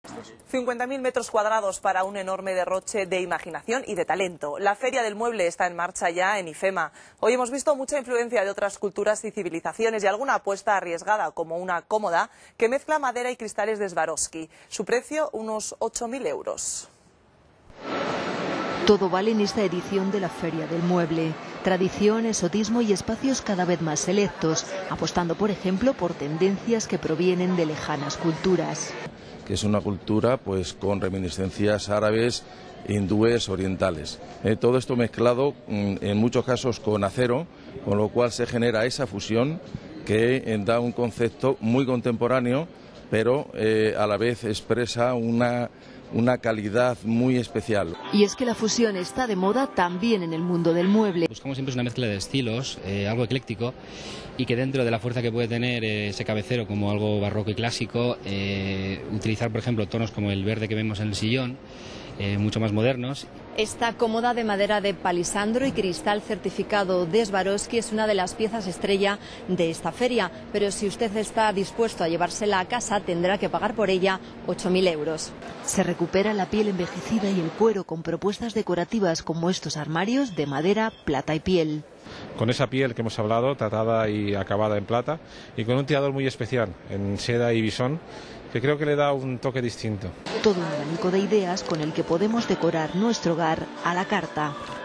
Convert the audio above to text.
50.000 metros cuadrados para un enorme derroche de imaginación y de talento. La Feria del Mueble está en marcha ya en IFEMA. Hoy hemos visto mucha influencia de otras culturas y civilizaciones y alguna apuesta arriesgada, como una cómoda que mezcla madera y cristales de Swarovski. Su precio, unos 8.000 euros. Todo vale en esta edición de la Feria del Mueble. Tradición, exotismo y espacios cada vez más selectos, apostando, por ejemplo, por tendencias que provienen de lejanas culturas. Que es una cultura pues con reminiscencias árabes, hindúes, orientales. Todo esto mezclado en muchos casos con acero, con lo cual se genera esa fusión que da un concepto muy contemporáneo, pero a la vez expresa una calidad muy especial. Y es que la fusión está de moda también en el mundo del mueble. Buscamos siempre una mezcla de estilos, algo ecléctico, y que dentro de la fuerza que puede tener ese cabecero como algo barroco y clásico, utilizar por ejemplo tonos como el verde que vemos en el sillón, mucho más modernos. Esta cómoda de madera de palisandro y cristal certificado de Swarovski es una de las piezas estrella de esta feria, pero si usted está dispuesto a llevársela a casa tendrá que pagar por ella 8.000 euros. Se recupera la piel envejecida y el cuero con propuestas decorativas como estos armarios de madera, plata y piel. Con esa piel que hemos hablado, tratada y acabada en plata, y con un tirador muy especial en seda y bisón, que creo que le da un toque distinto. Todo un abanico de ideas con el que podemos decorar nuestro hogar a la carta.